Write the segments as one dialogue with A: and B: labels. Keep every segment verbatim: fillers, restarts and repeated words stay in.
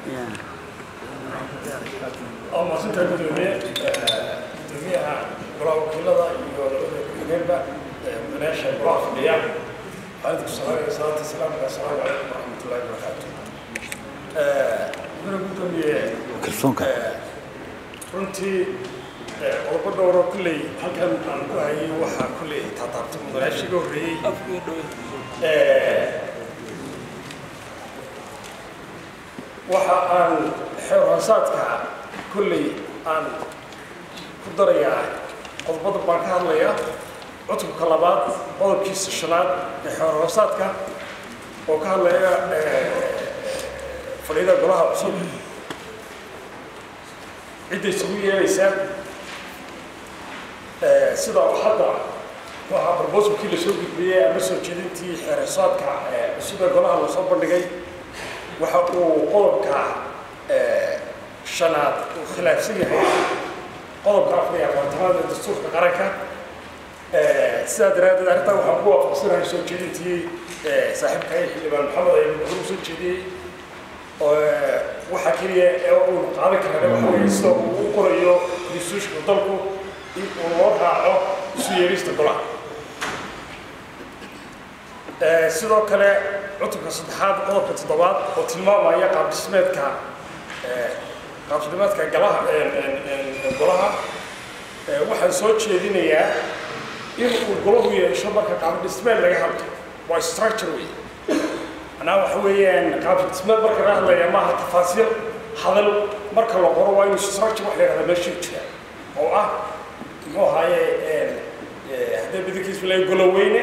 A: أما سنت الدنيا الدنيا براو كلها يقولوا كلها مناقشة براو في اليوم هذا الصلاة صلاة السلام السلام عليكم ورحمة الله وبركاته. أنا قلت لي
B: كلفونك
A: runtii qodobbo dhowr oo kulley halkan aan ku hayay waxaa kulley taataabtay mudanaashiga horreeyey waxa aan xeer hoosaadka kulley aan ku darayaa qodobada baan ka hadlayaa cutubka labaad qodobkiisa shanaad ee xeer hoosaadka oo ka hadlaya fadhida golaha cusub عدة سوية يسام سيدا وحدا وها بربوسو كي لسوق بيه أمسو جدينتي حراسات كا سيدا قولها الله صبر لغاي وها قولب كا شناد وخلاف سيئة قولب كا أفضل يعطينا الدستور كقركة سيدا درادة دارتا وها قوة فصيرها يسو جدينتي صاحب كاي اللي بان محمد أيضا بربوسو جديد waxa kaliya ee uu qaadan karo waxa weeye sida uu u qorayo disuushka dalku in uu loo raaco isu yeerista golaha ee sidoo kale cutubka saddexaad qodobka toddobaad oo tilmaamaya qaab dhismeedka ee qaab dhismeedka golaha ee golaha ee waxaan soo jeedinayaa in uu golahu yeesho marka qaab dhismeed laga hadlo waa structure way أنا وحويان قابل اسمه بركة راه يا ما تفاصيل هذا بركة القرى وين structure واحد هذا ماشي كذا أو آه مو هاي هذا بدك يسمى يقولوا وينه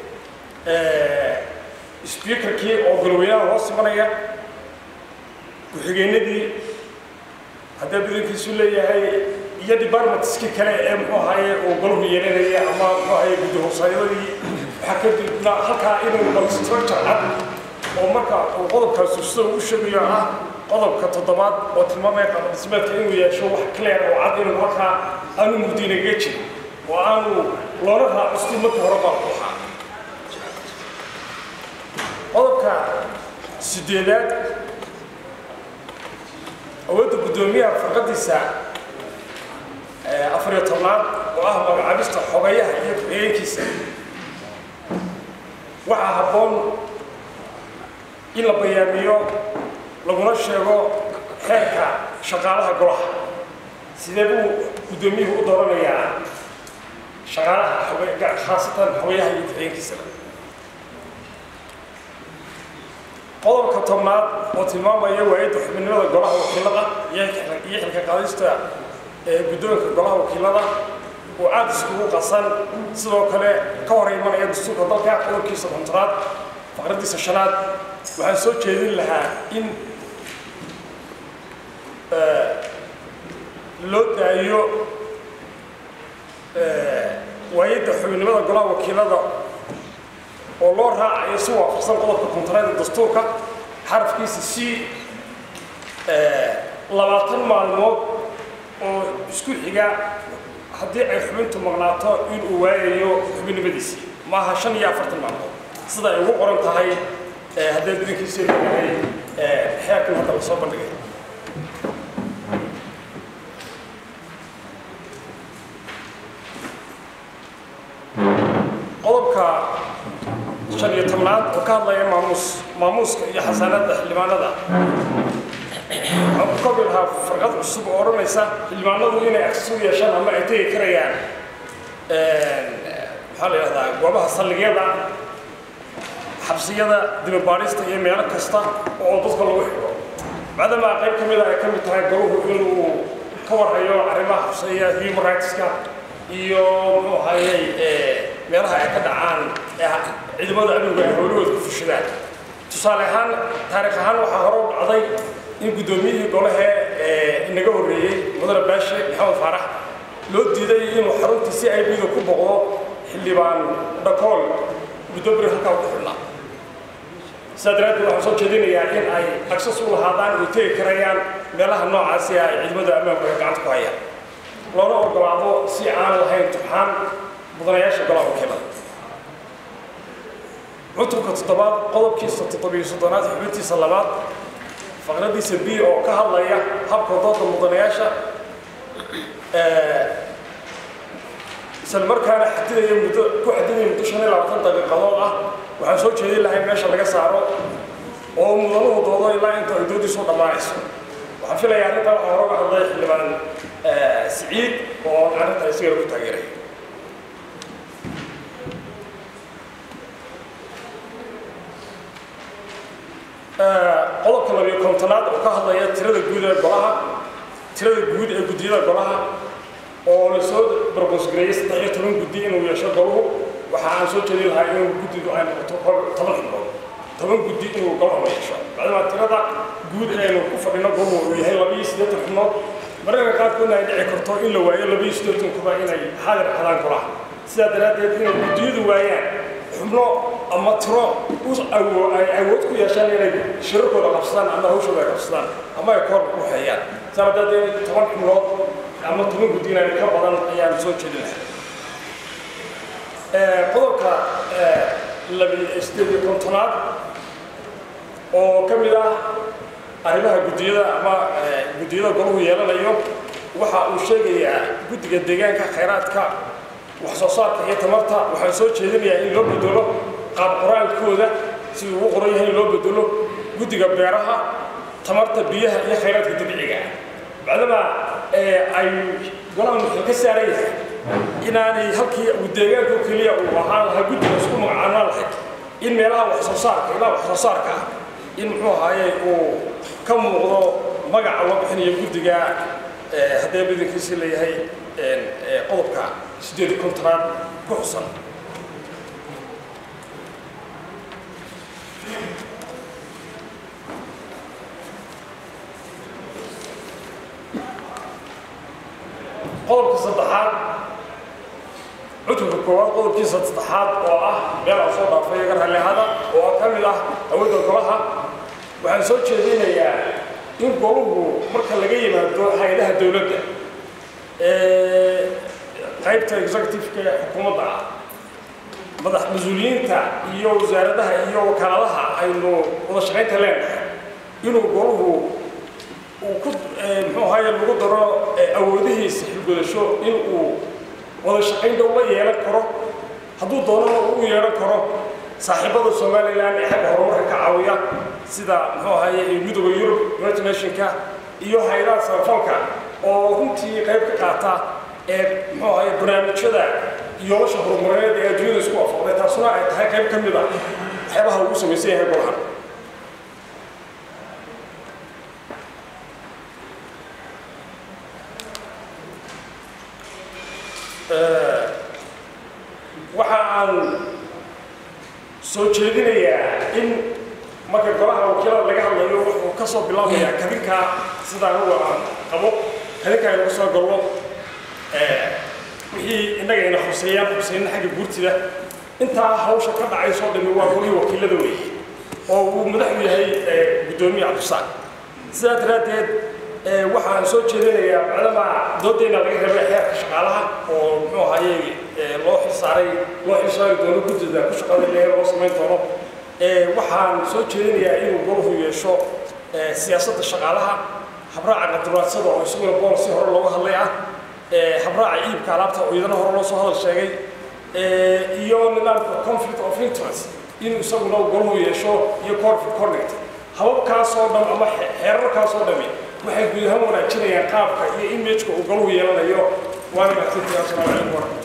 A: speaker كي أو يقولوا وياه هو سمعنا كحجينا دي هذا بدك يسمى هاي يدي بار متسكي كلا مو هاي أو يقولوا وينه هي أما مو هاي بده صايرة حكيت لا حكى إنه بالstructure oo marka uu qodobkaas soo u sheegayo ah qodobka toddobaad oo tilmaamaya qaab dhismeedka inuu yeesho wax clear oo cad inuu marka aanu mudina gaji oo aanu loola raaco marka hore baa waxa qodobka sideedaad awoodda gudoomiyaha farqadiisa afar iyo tobnaad oo ah magacaabista xogayaha iyo ku-xigeenkiisa waxaa habboon in la bayaamiyo laguna sheego xeerka shaqaalaha golaha sidee buu gudoomiyuhu u dooranayaa shaqaalaha khaasatan xogayaha iyo ku-xigeenkiisa qodobka tobnaad oo tilmaamaya waayadda xubinimada golaha wakiilada iyo xilka qaadista ee guddoonka golaha wakiilada oo aad iskugu qasan sidoo kale ka hor imanaya dastuurka dalka qodobkiisa kontraad faqradiisa shanaad waxaan soo jeedin lahaa in loo daayo waayadda xubinimada golaha wakiilada oo loo raacayo si waafaqsan qodobka kontraada dastuurka xarafkiisa si labaatan maalmood oo isku xiga haddii ay xubintu maqnaato inuu waayayo xubinimadiisii maaha shan iyo afartan maalmood sida ay ugu qoran tahay هذا بدك يصير يعني حاكم هذا الصوب اللي قلبك شرية تمناد وكان الله ماموس ماموس يا حسنات اللي معنا ذا قبلها فرقات الصبح ورميسا اللي معنا ذا هنا أكسوية عشان هم أتي كريان حالي هذا وبها صليجا حبسيada dib baarista iyo meel kasta oo dadka lagu xiro maadaama qayb kamid ah ay kamid tahay goluhu inuu ka warhayo arrimaha xabsiga human rights-ka iyo muxuu hayay meelaha ay ka dhacaan ciidamada amniga ee howlahooda ku fushadaan tusaale ahaan taariikh ahaan waxaa hore u dhacday in gudoomiyihii golaha inaga horreeyey mudane baashe maxamed faarax loo diiday inuu xaruntii si ay biido ku boqdo xildhibaan dhakool gudoomiye halkaa ku xidhnaa سادرات وحصل كذينيا إن أي أكسسوا هذان ويتي كريان ملها نوع عسيا عدمة أمام قاعد كويا لو نقول قلعوا سي عام هاي امتحان مدرياش قلعوا كذا عطوك التطبيق قلب كيس التطبيق سلطانات حبيتي سلامات faqradiisa B oo ka hadlaya habka dooda mudanayaasha isla markaana xadidaya muddo ku xadidaya muddo shan iyo labaatan daqiiqadood ah waxaan soo jeedin lahay meesha laga saaro oo mudanuhu doodo ilaa inta ay doodiisu dhammaanayso waxaan filayaa arrintaa waxaa hore uga hadlay xildhibaan siciid oo arrinta isaga ku taageeray qodobka labiyo kontonaad oo ka hadlaya tirada guud ee golaha tirada guud ee guddiyada golaha oo la soo barboosgareeyay saddex iyo toban guddi inuu yeesho goluhu waxa aan soo jeedin lahaa inuu guddidu ay noqoto toban xubnood toban guddi inuu golaha yeesho maadaama tirada guud eenu ku fadhino goluhu uu yahay laba iyo siddeetan xubnood mararka qaarkoodna ay dhici karto in la waayo laba iyo siddeetan kuba inay xaadir xadaan golaha sidaa daraaddeed inay guddiyadu waayaan xubno ama tiro ay awood ku yeeshaan inay shirarkooda qabsadaan ama hawshooda ay qabsadaan ama ay koor ku xeeyaan saa daraaddeed toban xubnood ama toban guddi inay ka badan ayaan soo jeedin lahaa qodobka siddeed iyo kontonaad oo ka mid ah arrimaha guddiyada ama guddiyada goluhu yeelanayo waxa uu sheegayaa guddiga deegaanka khayraadka wax soo saarka iyo tamarta waxaan soo jeedinayaa in loo bedelo qaab qoraalkooda siduu ugu qoran yahay in loo bedelo guddiga beeraha tamarta biyaha iyo khayraadka dabiiciga ah bacdama ay golaha wuxuu ka saaran yahay inaanay halkii uu deegaanka keliya uu ahaan lahaa guddiga isku magacaanaan lahayd in meelaha wax soo saarka ilaa wax soo saarka ah in muxuu ahaaye uu ka muuqdo magaca loo bixinayo guddiga haddee badankiisi leeyahay qodobka siddeed iyo kontonaad ku xusan qodobka saddexaad cutubka koowaad qodobkiisa saddexaad oo ah meel aan soo dhaafay iga raalliahada oo ka mid ah awoodda golaha waxaan soo jeedinayaa in goluhu marka laga yimaado hay-adaha dowladda qaybta executive-ka ee xukuumadda ah madax mas-uuliyiinta iyo wasaaradaha iyo wakaaladaha aynu wada shaqaynta leenahay inuu goluhu uu ku muxuu ahaye lagu daro awoodihiisa xilgudasho in uu wada shaqayn dhow la yeelan karo hadduu doonana uu yeelan karo saaxiibada somaliland ee xagga horumarka ka caawiya sida muxuu ahaye midowga yurub united nationka iyo hay-adaha samafalka oo runtii qayb ka qaata ee muxuu ahaye barnaamijyada iyoolasha horumarineed ee adduunyada isku waafaqday taasuna ay tahay qayb ka mid ah waxyaabaha ugu samaysan yahay golahan waxa aan soo jeedinayaa in marka golaha wakiilada laga hadlayo wuxuu ka soo bilaabayaa kadinka sidaan u qabo kadinka aynu ka soo galno wixii innaga ayna khuseeyaan khuseyna xagga guurtida intaa hawsha ka dhacay soo dhami waa golihii wakiilada weeye oo uu madaxu yahay guddoomiye cabdisaaq sidaa daraaddeed waxaan soo jeedinayaa maadaama doodayna laga rabay xeerka shaqaalaha oo muxuu ahaye loo xilsaaray loo xilsaari doono guddida ku shaqada leeyahay loo samayn doono waxaan soo jeedinayaa inuu goluhu yeesho siyaasadda shaqaalaha habraaca qandaraasyada oo isaguna boolsi hore looga hadlay ah habraaca iibka alaabta oo iyadana hore loo soo hadal sheegay iyo nidaamka conflict of interest inuu isaguna goluhu yeesho iyo corporate conduct hababkaasoo dhan ama xeerarkaasoo dhami waxay guud ahaan wanaajinayaan qaabka iyo imageka uu goluhu yeelanayo waana mahadsantihiin. Assalaamu calaykum.